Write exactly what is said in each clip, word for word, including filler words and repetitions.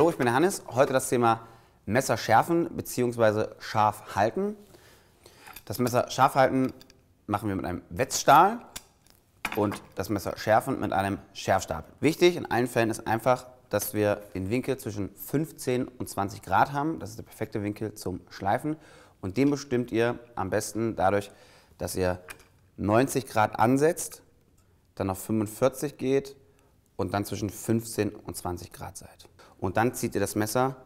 Hallo, ich bin der Hannes. Heute das Thema Messer schärfen bzw. scharf halten. Das Messer scharf halten machen wir mit einem Wetzstahl und das Messer schärfen mit einem Schärfstab. Wichtig in allen Fällen ist einfach, dass wir den Winkel zwischen fünfzehn und zwanzig Grad haben. Das ist der perfekte Winkel zum Schleifen und den bestimmt ihr am besten dadurch, dass ihr neunzig Grad ansetzt, dann auf fünfundvierzig geht und dann zwischen fünfzehn und zwanzig Grad seid. Und dann zieht ihr das Messer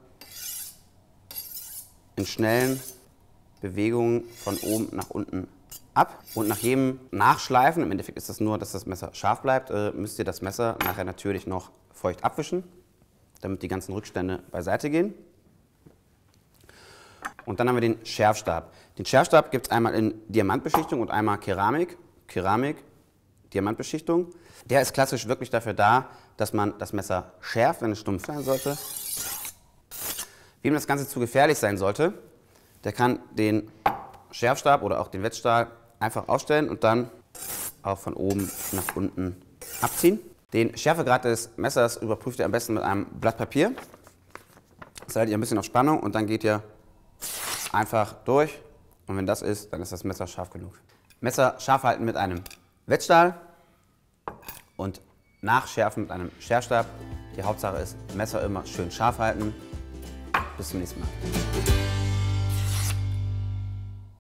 in schnellen Bewegungen von oben nach unten ab. Und nach jedem Nachschleifen, im Endeffekt ist das nur, dass das Messer scharf bleibt, äh, müsst ihr das Messer nachher natürlich noch feucht abwischen, damit die ganzen Rückstände beiseite gehen. Und dann haben wir den Schärfstab. Den Schärfstab gibt es einmal in Diamantbeschichtung und einmal Keramik. Keramik, Diamantbeschichtung. Der ist klassisch wirklich dafür da, dass man das Messer schärft, wenn es stumpf sein sollte. Wem das Ganze zu gefährlich sein sollte, der kann den Schärfstab oder auch den Wetzstahl einfach aufstellen und dann auch von oben nach unten abziehen. Den Schärfegrad des Messers überprüft ihr am besten mit einem Blatt Papier. Das haltet ihr ein bisschen auf Spannung und dann geht ihr einfach durch. Und wenn das ist, dann ist das Messer scharf genug. Messer scharf halten mit einem Wetzstahl und nachschärfen mit einem Schärfstab. Die Hauptsache ist, Messer immer schön scharf halten. Bis zum nächsten Mal.